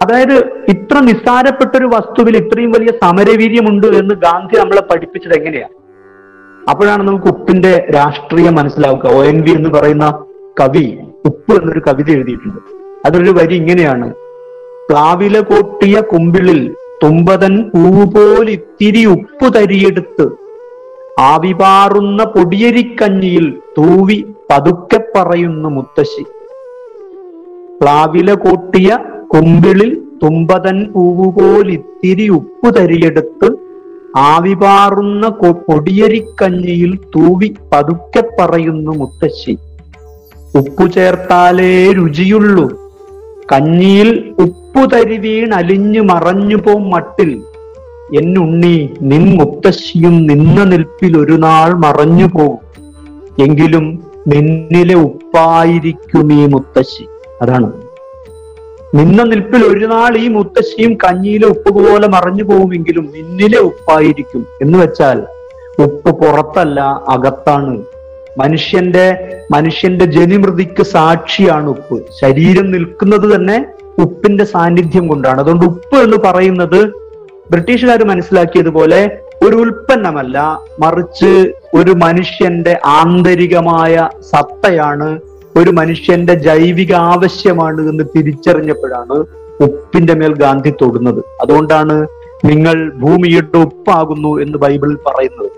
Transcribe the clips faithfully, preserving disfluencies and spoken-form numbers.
അതായത് ഇത്ര നിസ്സാരപ്പെട്ട ഒരു വസ്തുവിൽ ഇത്രയും വലിയ സമരവീര്യമുണ്ട് എന്ന് ഗാന്ധി നമ്മളെ പഠിപ്പിച്ചത് എങ്ങനെയാ? അപ്പോഴാണ് നമുക്ക് ഉപ്പിന്റെ രാഷ്ട്രീയം മനസ്സിലാവുക. ഒ എൻ വി എന്ന് പറയുന്ന കവി ഉപ്പ് എന്നൊരു കവിത എഴുതിയിട്ടുണ്ട്. അതൊരു വരി ഇങ്ങനെയാണ്: പ്ലാവില കോട്ടിയ കുമ്പിളിൽ തുമ്പതൻ പൂവുപോലിത്തിരി ഉപ്പു തരിയെടുത്ത് ആവിപാറുന്ന പൊടിയരിക്കഞ്ഞിയിൽ തൂവി പതുക്കെ പറയുന്നു മുത്തശ്ശി. പ്ലാവില കോട്ടിയ കുമ്പിളിൽ തുമ്പതൻ പൂവുപോലിത്തിരി ഉപ്പു തരിയെടുത്ത് ആവിപാറുന്ന പൊടിയരിക്കഞ്ഞിയിൽ തൂവി പതുക്കെ പറയുന്നു മുത്തശ്ശി. ഉപ്പു ചേർത്താലേ രുചിയുള്ളൂ, കഞ്ഞിയിൽ ഉപ്പു തരി വീണലിഞ്ഞു മറഞ്ഞു പോം മട്ടിൽ എന്നുണ്ണി നിൻ മുത്തശ്ശിയും നിന്ന നിൽപ്പിൽ ഒരു നാൾ മറഞ്ഞു പോകും, എങ്കിലും നിന്നിലെ ഉപ്പായിരിക്കും ഈ മുത്തശ്ശി. അതാണ്, നിന്ന നിൽപ്പിൽ ഒരു നാൾ ഈ മുത്തശ്ശിയും കഞ്ഞിയിലെ ഉപ്പ് പോലെ മറഞ്ഞു പോകുമെങ്കിലും നിന്നിലെ ഉപ്പായിരിക്കും. എന്ന് വെച്ചാൽ ഉപ്പ് പുറത്തല്ല, അകത്താണ്. മനുഷ്യന്റെ മനുഷ്യന്റെ ജനിമൃതിക്ക് സാക്ഷിയാണ് ഉപ്പ്. ശരീരം നിൽക്കുന്നത് തന്നെ ഉപ്പിന്റെ സാന്നിധ്യം കൊണ്ടാണ്. അതുകൊണ്ട് ഉപ്പ് എന്ന് പറയുന്നത് ബ്രിട്ടീഷുകാർ മനസ്സിലാക്കിയതുപോലെ ഒരു ഉൽപ്പന്നമല്ല, മറിച്ച് ഒരു മനുഷ്യന്റെ ആന്തരികമായ സത്തയാണ്, ഒരു മനുഷ്യന്റെ ജൈവിക ആവശ്യമാണ് എന്ന് തിരിച്ചറിഞ്ഞപ്പോഴാണ് ഉപ്പിന്റെ മേൽ ഗാന്ധി തൊടുന്നത്. അതുകൊണ്ടാണ് നിങ്ങൾ ഭൂമിയുടെ ഉപ്പാകുന്നു എന്ന് ബൈബിളിൽ പറയുന്നത്.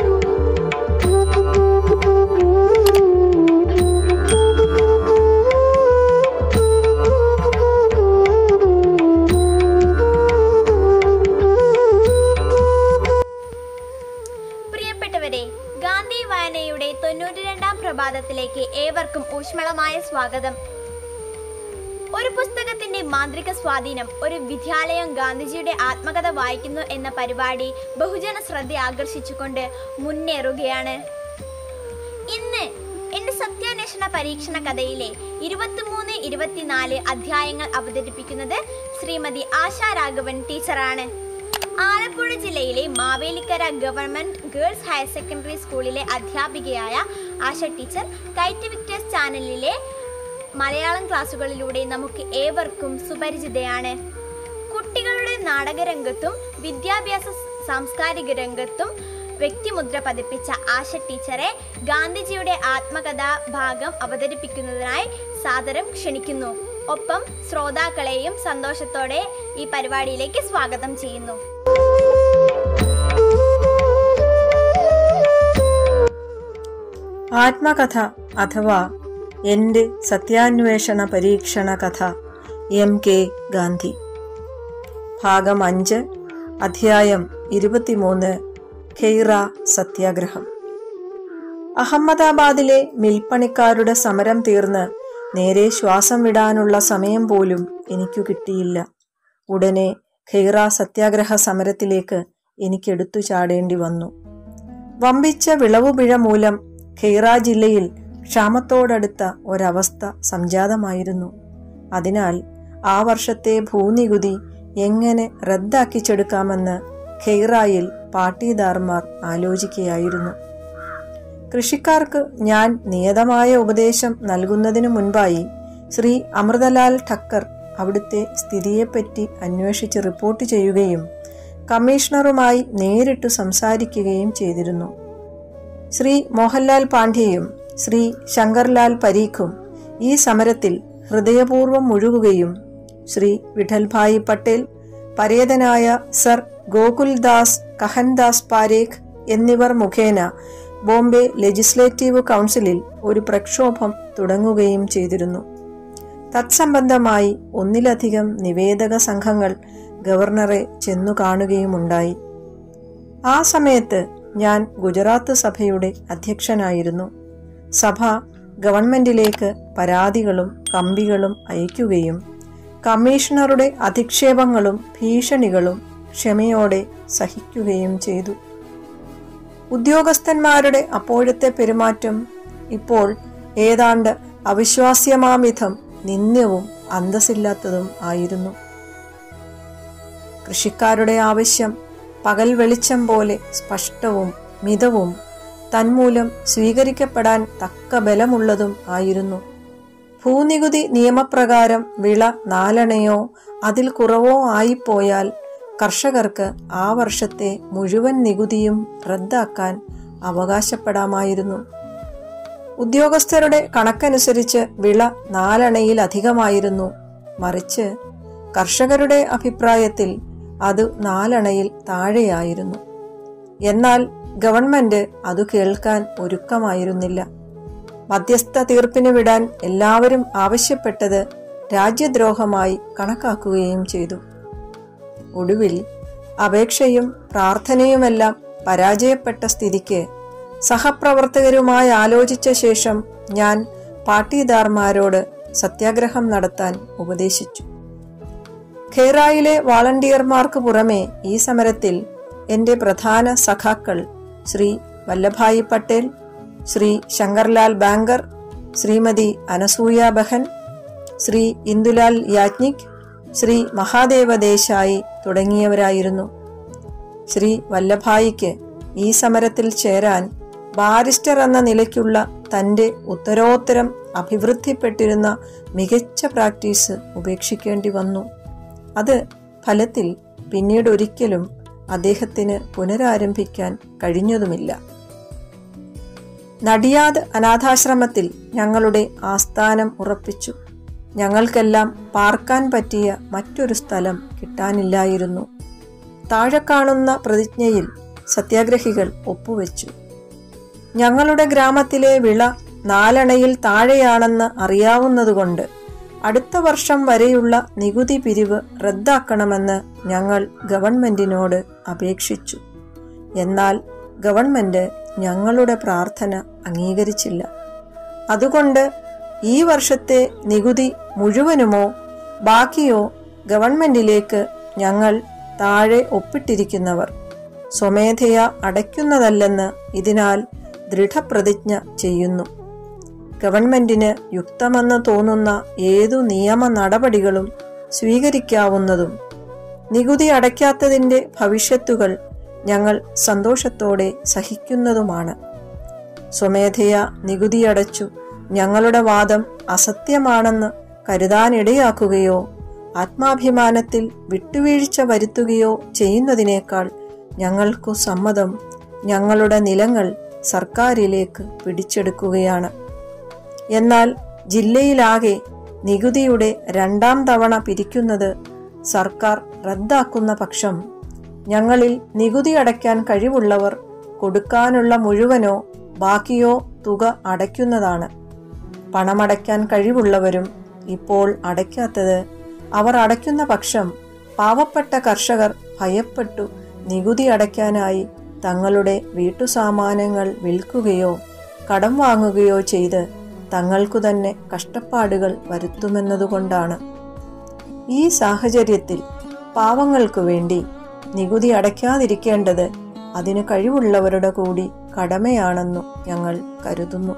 ഗാന്ധി വായനയുടെ തൊണ്ണൂറ്റി രണ്ടാം പ്രഭാതത്തിലേക്ക് ഏവർക്കും ഊഷ്മളമായ സ്വാഗതം. ഒരു പുസ്തകത്തിന്റെ മാന്ത്രിക സ്വാധീനം. ഒരു വിദ്യാലയം ഗാന്ധിജിയുടെ ആത്മകഥ വായിക്കുന്നു എന്ന പരിപാടി ബഹുജന ശ്രദ്ധ ആകർഷിച്ചുകൊണ്ട് മുന്നേറുകയാണ്. ഇന്ന് എന്റെ സത്യാന്വേഷണ പരീക്ഷണ കഥയിലെ ഇരുപത്തിമൂന്ന് ഇരുപത്തിനാല് അധ്യായങ്ങൾ അവതരിപ്പിക്കുന്നത് ശ്രീമതി ആശാ രാഘവൻ ടീച്ചറാണ്. ആലപ്പുഴ ജില്ലയിലെ Mavelikkara government girls higher secondary സ്കൂളിലെ അധ്യാപികയായ ആശ ടീച്ചർ കൈറ്റ് വിക്ടേഴ്സ് ചാനലിലെ മലയാളം ക്ലാസുകളിലൂടെ നമുക്ക് ഏവർക്കും സുപരിചിതയാണ്. കുട്ടികളുടെ നാടകരംഗത്തും വിദ്യാഭ്യാസ സാംസ്കാരിക രംഗത്തും വ്യക്തിമുദ്ര പതിപ്പിച്ച ആശ ടീച്ചറെ ഗാന്ധിജിയുടെ ആത്മകഥാ ഭാഗം അവതരിപ്പിക്കുന്നതിനായി സാദരം ക്ഷണിക്കുന്നു. ഒപ്പം ശ്രോതാക്കളെയും സന്തോഷത്തോടെ ഈ പരിപാടിയിലേക്ക് സ്വാഗതം ചെയ്യുന്നു. ആത്മകഥ അഥവാ എൻ്റെ സത്യാന്വേഷണ പരീക്ഷണ കഥ എം കെ ഗാന്ധി. ഭാഗം അഞ്ച്, അധ്യായം ഇരുപത്തിമൂന്ന്, ഖെയ്റ സത്യാഗ്രഹം. അഹമ്മദാബാദിലെ മിൽപ്പണിക്കാരുടെ സമരം തീർന്ന് നേരെ ശ്വാസം വിടാനുള്ള സമയം പോലും എനിക്കു കിട്ടിയില്ല. ഉടനെ ഖെയ്റ സത്യാഗ്രഹ സമരത്തിലേക്ക് എനിക്കെടുത്തു ചാടേണ്ടി വന്നു. വമ്പിച്ച വിളവുപിഴ മൂലം ഖെയ്റ ജില്ലയിൽ ക്ഷാമത്തോടടുത്ത ഒരവസ്ഥ സംജാതമായിരുന്നു. അതിനാൽ ആ വർഷത്തെ ഭൂനികുതി എങ്ങനെ റദ്ദാക്കിച്ചെടുക്കാമെന്ന് ഖെയ്റയിൽ പാട്ടീദാർമാർ ആലോചിക്കുകയായിരുന്നു. കൃഷിക്കാർക്ക് ഞാൻ നിയതമായ ഉപദേശം നൽകുന്നതിനു മുൻപായി ശ്രീ അമൃതലാൽ ഠക്കർ അവിടുത്തെ സ്ഥിതിയെപ്പറ്റി അന്വേഷിച്ച് റിപ്പോർട്ട് ചെയ്യുകയും കമ്മീഷണറുമായി നേരിട്ട് സംസാരിക്കുകയും ചെയ്തിരുന്നു. ശ്രീ മോഹൻലാൽ പാണ്ഡ്യയും ശ്രീ ശങ്കർലാൽ പരീഖും ഈ സമരത്തിൽ ഹൃദയപൂർവ്വം മുഴുകുകയും ശ്രീ വിഠൽഭായ് പട്ടേൽ, പരേതനായ സർ ഗോകുൽദാസ് കഹൻദാസ് പാരേഖ് എന്നിവർ മുഖേന ബോംബെ ലെജിസ്ലേറ്റീവ് കൗൺസിലിൽ ഒരു പ്രക്ഷോഭം തുടങ്ങുകയും ചെയ്തിരുന്നു. തത്സംബന്ധമായി ഒന്നിലധികം നിവേദക സംഘങ്ങൾ ഗവർണറെ ചെന്നു കാണുകയുമുണ്ടായി. ആ സമയത്ത് ഞാൻ ഗുജറാത്ത് സഭയുടെ അധ്യക്ഷനായിരുന്നു. സഭ ഗവൺമെന്റിലേക്ക് പരാതികളും കമ്പികളും അയക്കുകയും കമ്മീഷണറുടെ അധിക്ഷേപങ്ങളും ഭീഷണികളും ക്ഷമയോടെ സഹിക്കുകയും ചെയ്തു. ഉദ്യോഗസ്ഥന്മാരുടെ അപ്പോഴത്തെ പെരുമാറ്റം ഇപ്പോൾ ഏതാണ്ട് അവിശ്വാസ്യമാംവിധം നിന്ദ്യവും അന്തസ്സില്ലാത്തതും ആയിരുന്നു. കൃഷിക്കാരുടെ ആവശ്യം പകൽ വെളിച്ചം പോലെ സ്പഷ്ടവും മിതവും തന്മൂലം സ്വീകരിക്കപ്പെടാൻ തക്ക ബലമുള്ളതും ആയിരുന്നു. ഭൂനികുതി നിയമപ്രകാരം വിള നാലണയോ അതിൽ കുറവോ ആയിപ്പോയാൽ കർഷകർക്ക് ആ വർഷത്തെ മുഴുവൻ നികുതിയും റദ്ദാക്കാൻ അവകാശപ്പെടാമായിരുന്നു. ഉദ്യോഗസ്ഥരുടെ കണക്കനുസരിച്ച് വിള നാലണയിലധികമായിരുന്നു. മറിച്ച് കർഷകരുടെ അഭിപ്രായത്തിൽ അത് നാലണയിൽ താഴെയായിരുന്നു. എന്നാൽ ഗവൺമെന്റ് അത് കേൾക്കാൻ ഒരുക്കമായിരുന്നില്ല. മധ്യസ്ഥ തീർപ്പിന് വിടാൻ എല്ലാവരും ആവശ്യപ്പെട്ടത് രാജ്യദ്രോഹമായി കണക്കാക്കുകയും ചെയ്തു. ഒടുവിൽ അപേക്ഷയും പ്രാർത്ഥനയുമെല്ലാം പരാജയപ്പെട്ട സ്ഥിതിക്ക് സഹപ്രവർത്തകരുമായി ആലോചിച്ച ശേഷം ഞാൻ പാട്ടീദാർമാരോട് സത്യാഗ്രഹം നടത്താൻ ഉപദേശിച്ചു. ഖേറായിലെ വാളണ്ടിയർമാർക്ക് പുറമെ ഈ സമരത്തിൽ എന്റെ പ്രധാന സഖാക്കൾ ശ്രീ വല്ലഭായി പട്ടേൽ, ശ്രീ ശങ്കർലാൽ ബാങ്കർ, ശ്രീമതി അനസൂയ ബഹൻ, ശ്രീ ഇന്ദുലാൽ യാജ്ഞിക്, ശ്രീ മഹാദേവ ദേശായി തുടങ്ങിയവരായിരുന്നു. ശ്രീ വല്ലഭായിക്ക് ഈ സമരത്തിൽ ചേരാൻ ബാരിസ്റ്റർ എന്ന നിലയ്ക്കുള്ള തന്റെ ഉത്തരോത്തരം അഭിവൃദ്ധിപ്പെട്ടിരുന്ന മികച്ച പ്രാക്ടീസ് ഉപേക്ഷിക്കേണ്ടി വന്നു. അത് ഫലത്തിൽ പിന്നീട് ഒരിക്കലും അദ്ദേഹത്തിന് പുനരാരംഭിക്കാൻ കഴിഞ്ഞതുമില്ല. നടിയാദ് അനാഥാശ്രമത്തിൽ ഞങ്ങളുടെ ആസ്ഥാനം ഉറപ്പിച്ചു. ഞങ്ങൾക്കെല്ലാം പാർക്കാൻ പറ്റിയ മറ്റൊരു സ്ഥലം കിട്ടാനില്ലായിരുന്നു. താഴെ കാണുന്ന പ്രതിജ്ഞയിൽ സത്യാഗ്രഹികൾ ഒപ്പുവെച്ചു. ഞങ്ങളുടെ ഗ്രാമത്തിലെ വിള നാലണയിൽ താഴെയാണെന്ന് അറിയാവുന്നതുകൊണ്ട് അടുത്ത വർഷം വരെയുള്ള നികുതി പിരിവ് റദ്ദാക്കണമെന്ന് ഞങ്ങൾ ഗവൺമെന്റിനോട് അപേക്ഷിച്ചു. എന്നാൽ ഗവൺമെന്റ് ഞങ്ങളുടെ പ്രാർത്ഥന അംഗീകരിച്ചില്ല. അതുകൊണ്ട് ഈ വർഷത്തെ നികുതി മുഴുവനുമോ ബാക്കിയോ ഗവൺമെന്റിലേക്ക് ഞങ്ങൾ താഴെ ഒപ്പിട്ടിരിക്കുന്നവർ സ്വമേധയാ അടയ്ക്കുന്നതല്ലെന്ന് ഇതിനാൽ ദൃഢപ്രതിജ്ഞ ചെയ്യുന്നു. ഗവൺമെന്റിന് യുക്തമെന്ന് തോന്നുന്ന ഏതു നിയമ നടപടികളും സ്വീകരിക്കാവുന്നതും നികുതി അടയ്ക്കാത്തതിന്റെ ഭവിഷ്യത്തുകൾ ഞങ്ങൾ സന്തോഷത്തോടെ സഹിക്കുന്നതുമാണ്. സ്വമേധയാ നികുതി അടച്ചു ഞങ്ങളുടെ വാദം അസത്യമാണെന്ന് കരുതാനിടയാക്കുകയോ ആത്മാഭിമാനത്തിൽ വിട്ടുവീഴ്ച വരുത്തുകയോ ചെയ്യുന്നതിനേക്കാൾ ഞങ്ങൾക്കു സമ്മതം ഞങ്ങളുടെ നിലങ്ങൾ സർക്കാരിലേക്ക് പിടിച്ചെടുക്കുകയാണ്. എന്നാൽ ജില്ലയിലാകെ നികുതിയുടെ രണ്ടാം തവണ പിരിക്കുന്നത് സർക്കാർ റദ്ദാക്കുന്ന പക്ഷം ഞങ്ങളിൽ നികുതി അടയ്ക്കാൻ കഴിവുള്ളവർ കൊടുക്കാനുള്ള മുഴുവനോ ബാക്കിയോ തുക അടയ്ക്കുന്നതാണ്. പണമടയ്ക്കാൻ കഴിവുള്ളവരും ഇപ്പോൾ അടയ്ക്കാത്തത് അവർ അടയ്ക്കുന്ന പക്ഷം പാവപ്പെട്ട കർഷകർ ഭയപ്പെട്ടു നികുതി അടയ്ക്കാനായി തങ്ങളുടെ വീട്ടുസാമാനങ്ങൾ വിൽക്കുകയോ കടം വാങ്ങുകയോ ചെയ്ത് തങ്ങൾക്കു തന്നെ കഷ്ടപ്പാടുകൾ വരുത്തുമെന്നതുകൊണ്ടാണ്. ഈ സാഹചര്യത്തിൽ പാവങ്ങൾക്കു വേണ്ടി നികുതി അടയ്ക്കാതിരിക്കേണ്ടത് അതിന് കഴിവുള്ളവരുടെ കൂടി കടമയാണെന്നു ഞങ്ങൾ കരുതുന്നു.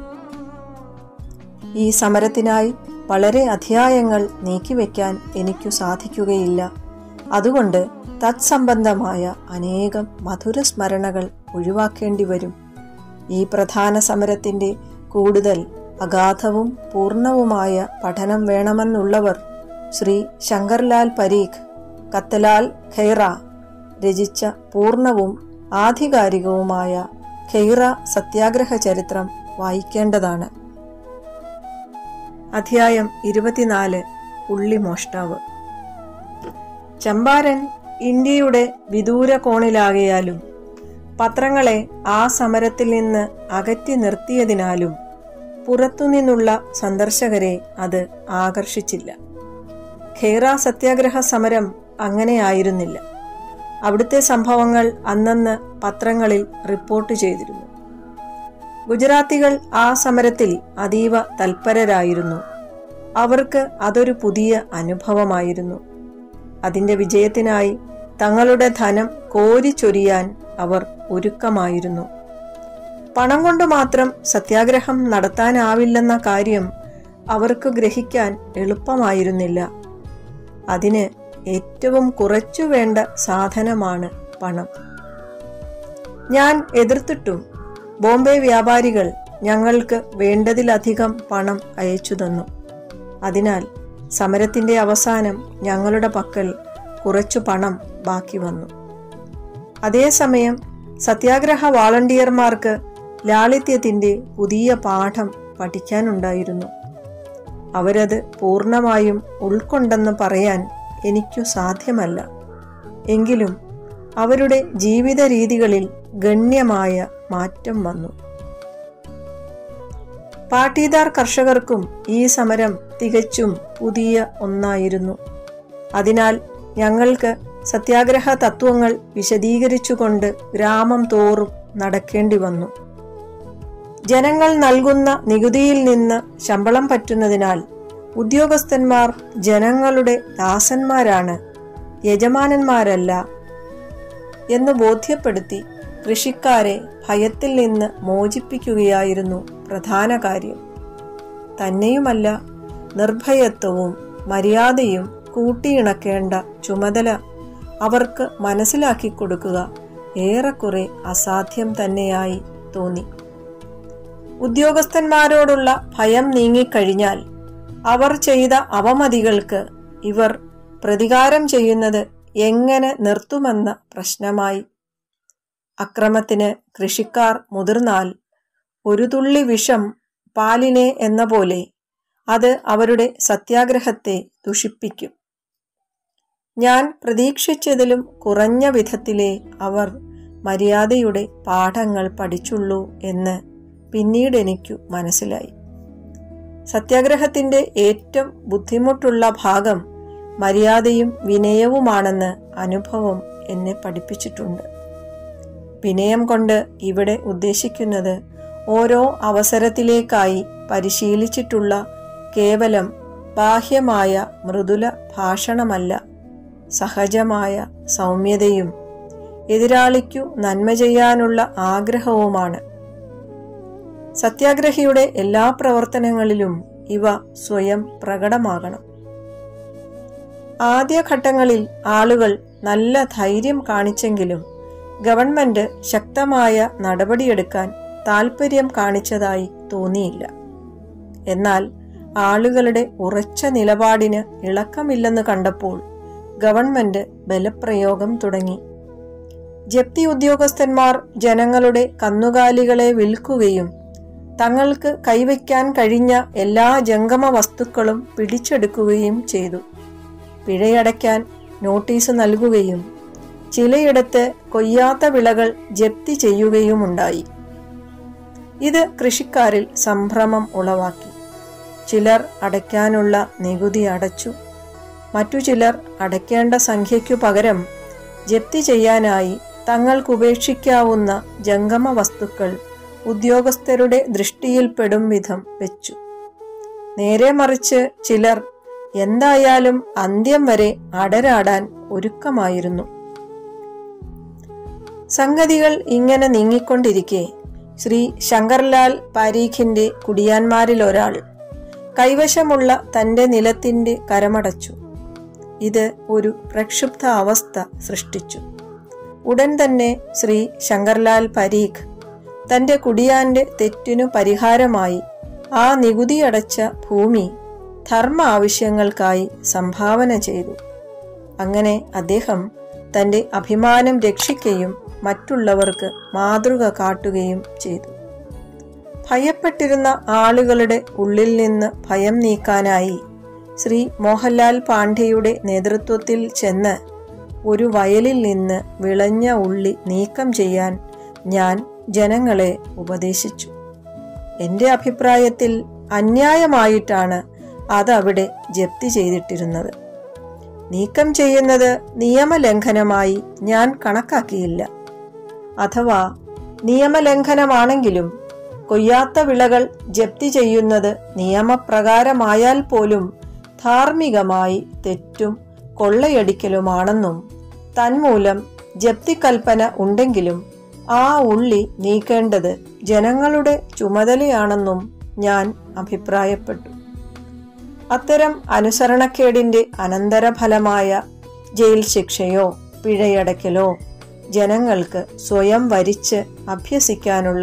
ഈ സമരത്തിനായി വളരെ അധ്യായങ്ങൾ നീക്കിവെക്കാൻ എനിക്കു സാധിക്കുകയില്ല. അതുകൊണ്ട് തത്സംബന്ധമായ അനേകം മധുര സ്മരണകൾ ഒഴിവാക്കേണ്ടി വരും. ഈ പ്രധാന സമരത്തിന്റെ കൂടുതൽ അഗാധവും പൂർണ്ണവുമായ പഠനം വേണമെന്നുള്ളവർ ശ്രീ ശങ്കർലാൽ പരീഖ് കത്തലാൽ ഖൈറ രചിച്ച പൂർണ്ണവും ആധികാരികവുമായ ഖൈറ സത്യാഗ്രഹ ചരിത്രം വായിക്കേണ്ടതാണ്. അധ്യായം ഇരുപത്തിനാല്. ഉള്ളിമോഷ്ടാവ്. ചമ്പാരൻ ഇന്ത്യയുടെ വിദൂര കോണിലാകയാലും പത്രങ്ങളെ ആ സമരത്തിൽ നിന്ന് അകറ്റി നിർത്തിയതിനാലും പുറത്തുനിന്നുള്ള സന്ദർശകരെ അത് ആകർഷിച്ചില്ല. ഖൈറ സത്യാഗ്രഹ സമരം അങ്ങനെയായിരുന്നില്ല. അവിടുത്തെ സംഭവങ്ങൾ അന്നന്ന് പത്രങ്ങളിൽ റിപ്പോർട്ട് ചെയ്തിരുന്നു. ഗുജറാത്തികൾ ആ സമരത്തിൽ അതീവ തൽപരരായിരുന്നു. അവർക്ക് അതൊരു പുതിയ അനുഭവമായിരുന്നു. അതിന്റെ വിജയത്തിനായി തങ്ങളുടെ ധനം കോരിച്ചൊരിയാൻ അവർ ഒരുക്കമായിരുന്നു. പണം കൊണ്ട് മാത്രം സത്യാഗ്രഹം നടത്താനാവില്ലെന്ന കാര്യം അവർക്ക് ഗ്രഹിക്കാൻ എളുപ്പമായിരുന്നില്ല. അതിന് ഏറ്റവും കുറച്ചു വേണ്ട സാധനമാണ് പണം. ഞാൻ എതിർത്തിട്ടും ബോംബെ വ്യാപാരികൾ ഞങ്ങൾക്ക് വേണ്ടതിലധികം പണം അയച്ചു തന്നു. അതിനാൽ സമരത്തിൻ്റെ അവസാനം ഞങ്ങളുടെ പക്കൽ കുറച്ചു പണം ബാക്കി വന്നു. അതേസമയം സത്യാഗ്രഹ വാളണ്ടിയർമാർക്ക് ലാളിത്യത്തിൻ്റെ പുതിയ പാഠം പഠിക്കാനുണ്ടായിരുന്നു. അവരത് പൂർണ്ണമായും ഉൾക്കൊണ്ടെന്ന് പറയാൻ എനിക്കു സാധ്യമല്ല. എങ്കിലും അവരുടെ ജീവിത രീതികളിൽ ഗണ്യമായ മാറ്റം വന്നു. പാട്ടീദാർ കർഷകർക്കും ഈ സമരം തികച്ചും പുതിയ ഒന്നായിരുന്നു. അതിനാൽ ഞങ്ങൾക്ക് സത്യാഗ്രഹ തത്വങ്ങൾ വിശദീകരിച്ചുകൊണ്ട് ഗ്രാമം തോറും നടക്കേണ്ടി വന്നു. ജനങ്ങൾ നൽകുന്ന നികുതിയിൽ നിന്ന് ശമ്പളം പറ്റുന്നതിനാൽ ഉദ്യോഗസ്ഥന്മാർ ജനങ്ങളുടെ ദാസന്മാരാണ്, യജമാനന്മാരല്ല എന്ന് ബോധ്യപ്പെടുത്തി കൃഷിക്കാരെ ഭയത്തിൽ നിന്ന് മോചിപ്പിക്കുകയായിരുന്നു പ്രധാന കാര്യം. തന്നെയുമല്ല, നിർഭയത്വവും മര്യാദയും കൂട്ടിയിണക്കേണ്ട ചുമതല അവർക്ക് മനസ്സിലാക്കി കൊടുക്കുക ഏറെക്കുറെ അസാധ്യം തന്നെയായി തോന്നി. ഉദ്യോഗസ്ഥന്മാരോടുള്ള ഭയം നീങ്ങിക്കഴിഞ്ഞാൽ അവർ ചെയ്ത അവമതികൾക്ക് ഇവർ പ്രതികാരം ചെയ്യുന്നത് എങ്ങനെ നിർത്തുമെന്ന പ്രശ്നമായി. അക്രമത്തിന് കൃഷിക്കാർ മുതിർന്നാൽ ഒരു തുള്ളി വിഷം പാലിനെ എന്ന പോലെ അത് അവരുടെ സത്യാഗ്രഹത്തെ ദുഷിപ്പിക്കും. ഞാൻ പ്രതീക്ഷിച്ചതിലും കുറഞ്ഞ വിധത്തിലേ അവർ മര്യാദയുടെ പാഠങ്ങൾ പഠിച്ചുള്ളൂ എന്ന് പിന്നീട് എനിക്കു മനസ്സിലായി. സത്യാഗ്രഹത്തിൻ്റെ ഏറ്റവും ബുദ്ധിമുട്ടുള്ള ഭാഗം മര്യാദയും വിനയവുമാണെന്ന് അനുഭവം എന്നെ പഠിപ്പിച്ചിട്ടുണ്ട്. വിനയം കൊണ്ട് ഇവിടെ ഉദ്ദേശിക്കുന്നത് ഓരോ അവസരത്തിലേക്കായി പരിശീലിച്ചിട്ടുള്ള കേവലം ബാഹ്യമായ മൃദുല ഭാഷണമല്ല, സഹജമായ സൗമ്യതയും എതിരാളിക്കു നന്മ ചെയ്യാനുള്ള ആഗ്രഹവുമാണ്. സത്യാഗ്രഹിയുടെ എല്ലാ പ്രവർത്തനങ്ങളിലും ഇവ സ്വയം പ്രകടമാകണം. ആദ്യഘട്ടങ്ങളിൽ ആളുകൾ നല്ല ധൈര്യം കാണിച്ചെങ്കിലും ഗവൺമെന്റ് ശക്തമായ നടപടിയെടുക്കാൻ താൽപ്പര്യം കാണിച്ചതായി തോന്നിയില്ല. എന്നാൽ ആളുകളുടെ ഉറച്ച നിലപാടിന് ഇളക്കമില്ലെന്ന് കണ്ടപ്പോൾ ഗവൺമെന്റ് ബലപ്രയോഗം തുടങ്ങി. ജപ്തി ഉദ്യോഗസ്ഥന്മാർ ജനങ്ങളുടെ കന്നുകാലികളെ വിൽക്കുകയും തങ്ങൾക്ക് കൈവയ്ക്കാൻ കഴിഞ്ഞ എല്ലാ ജംഗമ വസ്തുക്കളും പിടിച്ചെടുക്കുകയും ചെയ്തു. പിഴയടയ്ക്കാൻ നോട്ടീസ് നൽകുകയും ചിലയിടത്ത് കൊയ്യാത്ത വിളകൾ ജപ്തി ചെയ്യുകയുമുണ്ടായി. ഇത് കൃഷിക്കാരിൽ സംഭ്രമം ഉളവാക്കി. ചിലർ അടയ്ക്കാനുള്ള നികുതി അടച്ചു. മറ്റു ചിലർ അടയ്ക്കേണ്ട സംഖ്യയ്ക്കു പകരം ജപ്തി ചെയ്യാനായി തങ്ങൾക്കുപേക്ഷിക്കാവുന്ന ജംഗമ വസ്തുക്കൾ ഉദ്യോഗസ്ഥരുടെ ദൃഷ്ടിയിൽപ്പെടും വിധം വെച്ചു. നേരെ മറിച്ച് ചിലർ എന്തായാലും അന്ത്യം വരെ അടരാടാൻ ഒരുക്കമായിരുന്നു. സംഗതികൾ ഇങ്ങനെ നീങ്ങിക്കൊണ്ടിരിക്കെ ശ്രീ ശങ്കർലാൽ പാരീഖിന്റെ കുടിയാന്മാരിലൊരാൾ കൈവശമുള്ള തന്റെ നിലത്തിന്റെ കരമടച്ചു. ഇത് ഒരു പ്രക്ഷുബ്ധ അവസ്ഥ സൃഷ്ടിച്ചു. ഉടൻ തന്നെ ശ്രീ ശങ്കർലാൽ പരീഖ് തന്റെ കുടിയാന്റെ തെറ്റിനു പരിഹാരമായി ആ നികുതിയടച്ച ഭൂമി ധർമ്മ ആവശ്യങ്ങൾക്കായി സംഭാവന ചെയ്തു. അങ്ങനെ അദ്ദേഹം തന്റെ അഭിമാനം രക്ഷിക്കുകയും മറ്റുള്ളവർക്ക് മാതൃക കാട്ടുകയും ചെയ്തു. ഭയപ്പെട്ടിരുന്ന ആളുകളുടെ ഉള്ളിൽ നിന്ന് ഭയം നീക്കാനായി ശ്രീ മോഹൻലാൽ പാണ്ഡെയുടെ നേതൃത്വത്തിൽ ചെന്ന് ഒരു വയലിൽ നിന്ന് വിളഞ്ഞ ഉള്ളി നീക്കം ചെയ്യാൻ ഞാൻ ജനങ്ങളെ ഉപദേശിച്ചു. എൻ്റെ അഭിപ്രായത്തിൽ അന്യായമായിട്ടാണ് അതവിടെ ജപ്തി ചെയ്തിട്ടിരുന്നത്. നീക്കം ചെയ്യുന്നത് നിയമലംഘനമായി ഞാൻ കണക്കാക്കിയില്ല. അഥവാ നിയമലംഘനമാണെങ്കിലും കൊയ്യാത്ത വിളകൾ ജപ്തി ചെയ്യുന്നത് നിയമപ്രകാരമായാൽ പോലും ധാർമ്മികമായി തെറ്റും കൊള്ളയടിക്കലുമാണെന്നും തന്മൂലം ജപ്തികൽപ്പന ഉണ്ടെങ്കിലും ആ ഉള്ളി നീക്കേണ്ടത് ജനങ്ങളുടെ ചുമതലയാണെന്നും ഞാൻ അഭിപ്രായപ്പെട്ടു. അത്തരം അനുസരണക്കേടിന്റെ അനന്തരഫലമായ ജയിൽ ശിക്ഷയോ പിഴയടയ്ക്കലോ ജനങ്ങൾക്ക് സ്വയം വരിച്ച് അഭ്യസിക്കാനുള്ള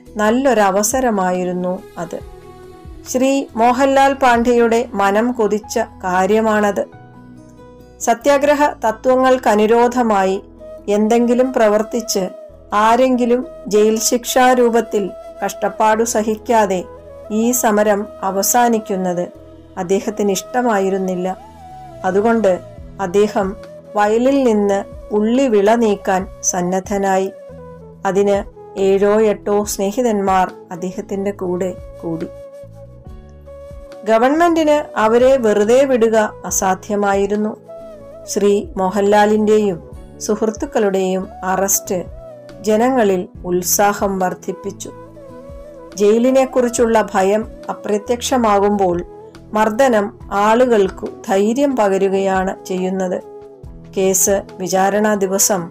നല്ലൊരവസരമായിരുന്നു അത്. ശ്രീ മോഹൻലാൽ പാണ്ഡെയുടെ മനം കൊതിച്ച കാര്യമാണത്. സത്യാഗ്രഹ തത്വങ്ങൾക്കനുരോധമായി എന്തെങ്കിലും പ്രവർത്തിച്ച് ആരെങ്കിലും ജയിൽ ശിക്ഷാരൂപത്തിൽ കഷ്ടപ്പാടു സഹിക്കാതെ ഈ സമരം അവസാനിക്കുന്നത് അദ്ദേഹത്തിന് ഇഷ്ടമായിരുന്നില്ല. അതുകൊണ്ട് അദ്ദേഹം വയലിൽ നിന്ന് ഉള്ളി വിള നീക്കാൻ സന്നദ്ധനായി. അതിന് ഏഴോ എട്ടോ സ്നേഹിതന്മാർ അദ്ദേഹത്തിന്റെ കൂടെ കൂടി. ഗവൺമെന്റിന് അവരെ വെറുതെ വിടുക അസാധ്യമായിരുന്നു. ശ്രീ മോഹൻലാലിന്റെയും സുഹൃത്തുക്കളുടെയും അറസ്റ്റ് ജനങ്ങളിൽ ഉത്സാഹം വർദ്ധിപ്പിച്ചു. ജയിലിനെക്കുറിച്ചുള്ള ഭയം അപ്രത്യക്ഷമാകുമ്പോൾ മർദ്ദനം ആളുകൾക്കു ധൈര്യം പകരുകയാണ് ചെയ്യുന്നത്. കേസ് വിചാരണ ദിവസം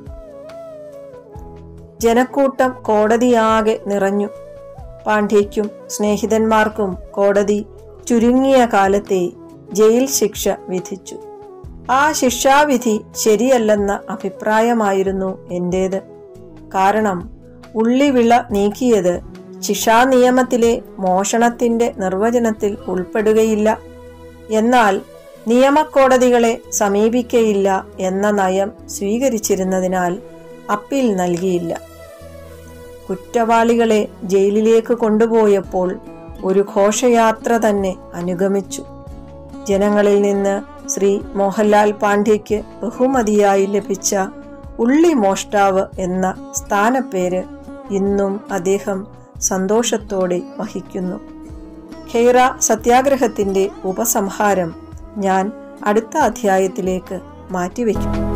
ജനക്കൂട്ടം കോടതിയാകെ നിറഞ്ഞു. പാണ്ഡ്യയ്ക്കും സ്നേഹിതന്മാർക്കും കോടതി ചുരുങ്ങിയ കാലത്തെ ജയിൽ ശിക്ഷ വിധിച്ചു. ആ ശിക്ഷാവിധി ശരിയല്ലെന്ന അഭിപ്രായമായിരുന്നു എന്റേത്. കാരണം ഉള്ളിവിള നീക്കിയത് ശിക്ഷാനിയമത്തിലെ മോഷണത്തിന്റെ നിർവചനത്തിൽ ഉൾപ്പെടുകയില്ല, എന്നാൽ നിയമക്കോടതികളെ സമീപിക്കയില്ല എന്ന നയം സ്വീകരിച്ചിരുന്നതിനാൽ അപ്പീൽ നൽകിയില്ല. കുറ്റവാളികളെ ജയിലിലേക്ക് കൊണ്ടുപോയപ്പോൾ ഒരു ഘോഷയാത്ര തന്നെ അനുഗമിച്ചു. ജനങ്ങളിൽ നിന്ന് ശ്രീ മോഹൻലാൽ പാണ്ഡ്യയ്ക്ക് ബഹുമതിയായി ലഭിച്ച ഉള്ളി മോഷ്ടാവ് എന്ന സ്ഥാനപ്പേര് ഇന്നും അദ്ദേഹം സന്തോഷത്തോടെ വഹിക്കുന്നു. ഖൈറ സത്യാഗ്രഹത്തിന്റെ ഉപസംഹാരം ഞാൻ അടുത്ത അധ്യായത്തിലേക്ക് മാറ്റിവെക്കും.